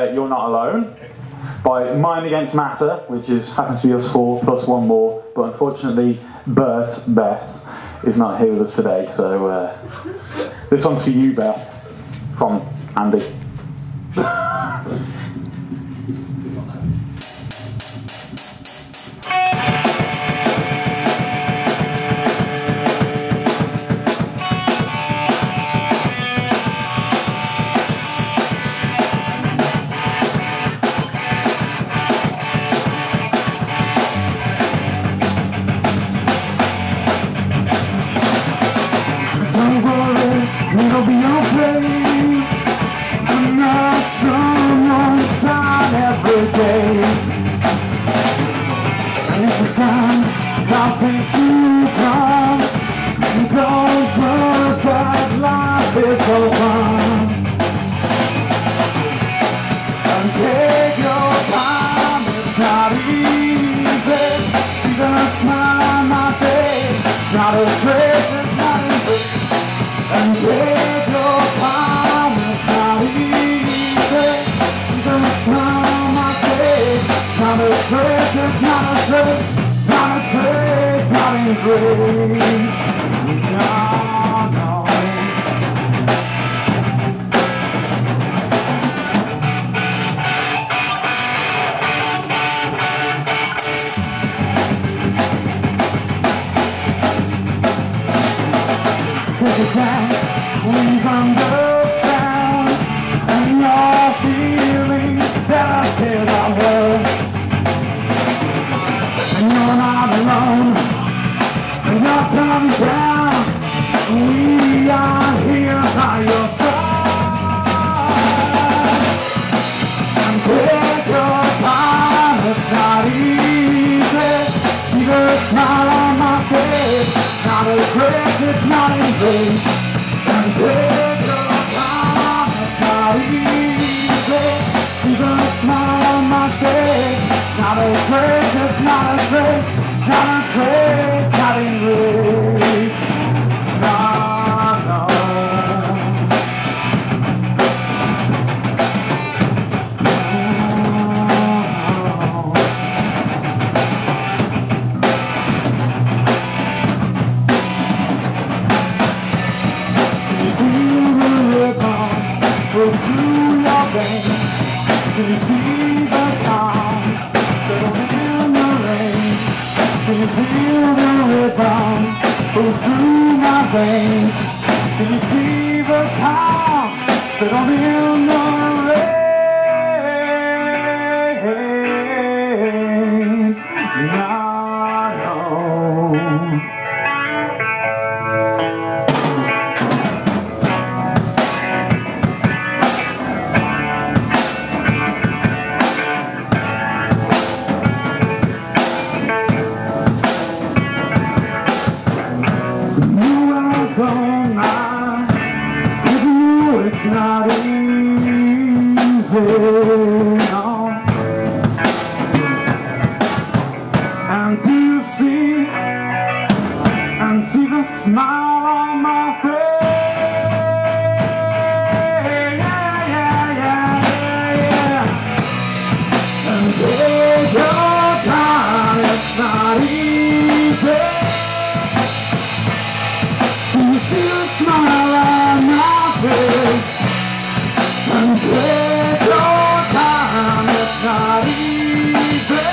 You're Not Alone by Mind Against Matter, which happens to be us four plus one more, but unfortunately Beth is not here with us today, so this one's for you, Beth, from Andy. It'll be okay. I'm not someone's side every day. And it's a sign nothing to come. And those words that life is so fun. And take your time, it's not easy. Even a smile on my face, not a trace, it's not easy. And take your time, it's not easy. Even a smile on my face, not a trace, it's not a trace, not a trace, not in grace. No, no. Take a chance, please understand, and your feelings that I tear out well. And you're not alone, and you're coming down. We are here by your side. And take your time, it's not easy. Keep a smile on my face, not a grace, it's not in vain. And take your time, it's not easy. Keep a smile on my face, not a grace, it's not a grace, not a grace, not in grace. No, no. Go through your veins. Can you see the calm settle in the rain? Can you feel the rhythm go through my veins? Can you see the calm settle in the rain? No, no. Don't mind, with you it's not easy, no. And do you see, and see the smile on my face? Yeah, yeah, yeah, yeah, yeah. And take your time, it's not easy. Smile on my face, and take your time, it's not easy.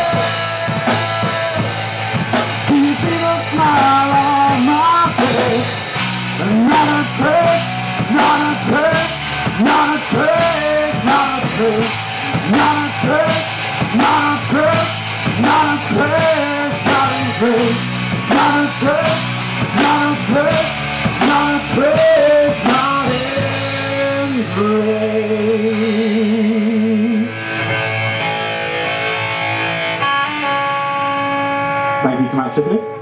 You see the smile on my face, and not a trace, not a trace, not a trace, not a trace, not a trace, not a trace, not a trace, not in grace, not a trace, not a trace. Not a trace, not in grace. Thank you to Matt Shipley.